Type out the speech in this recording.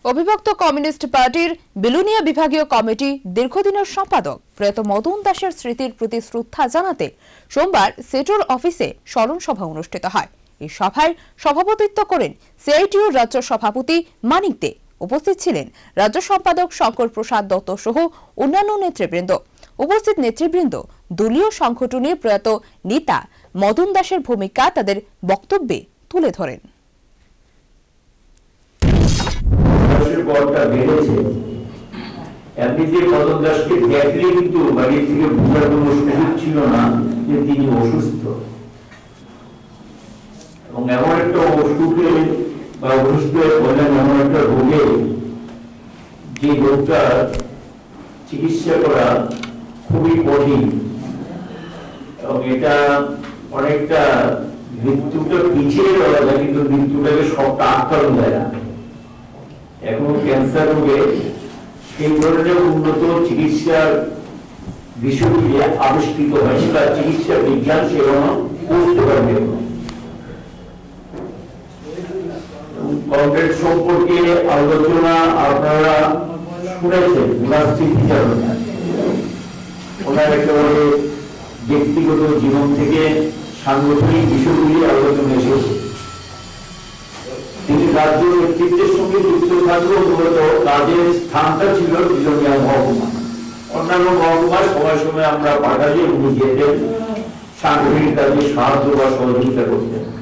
অবিভক্ত কমিউনিস্ট পার্টির বিলুনিয়া বিভাগীয় কমিটি দীর্ঘদিনের সম্পাদক প্রয়াত মদন দাসের স্মৃতির প্রতি শ্রদ্ধা জানাতে সোমবার সেক্টর অফিসে স্মরণ সভা অনুষ্ঠিত হয়। এই সভায় সভাপতিত্ব করেন সিআইটিইউর রাজ্য সভাপতি মানিক দে। উপস্থিত ছিলেন রাজ্য সম্পাদক শঙ্কর প্রসাদ দত্ত সহ অন্যান্য নেতৃবৃন্দ। উপস্থিত নেতৃবৃন্দ দলীয় সংগঠনে প্রয়াত নেতা মদন দাসের ভূমিকা তাদের বক্তব্যে তুলে ধরেন। এমনিতে মদন দাসকে দেখলে কিন্তু বাড়ি থেকে বোঝার কোনো সুযোগ ছিল না যে তিনি অসুস্থ, এবং এমন একটা অসুখে বা অসুস্থ বলেন এমন একটা রোগে যে রোগটা চিকিৎসা করা খুবই কঠিন, এবং এটা অনেকটা মৃত্যুটা পিছিয়ে দেওয়া যায় কিন্তু মৃত্যুটাকে সবটা আটকানো যায় না। এখন ক্যান্সার রোগে এই ধরনের উন্নত চিকিৎসার বিষয়গুলি আবিষ্কৃত হয়নি বা চিকিৎসা বিজ্ঞান সেখানে পৌঁছতে পারবে। কংগ্রেস সম্পর্কে আলোচনা আপনারা শুনেছেন, ওনার স্মৃতিচারণা, ওনার একেবারে ব্যক্তিগত জীবন থেকে সাংগঠনিক বিষয়গুলি আলোচনা এসেছে। তিনি রাজ্য নেতৃত্বের সঙ্গে যুক্ত থাকলেও মূলত কাজের স্থানটা ছিল বিলোনিয়া মহকুমা। অন্যান্য মহকুমায় সময় সময় আমরা পাঠালে উনি যেতেন সাংগঠনিক কাজে সাহায্য বা সহযোগিতা করতেন।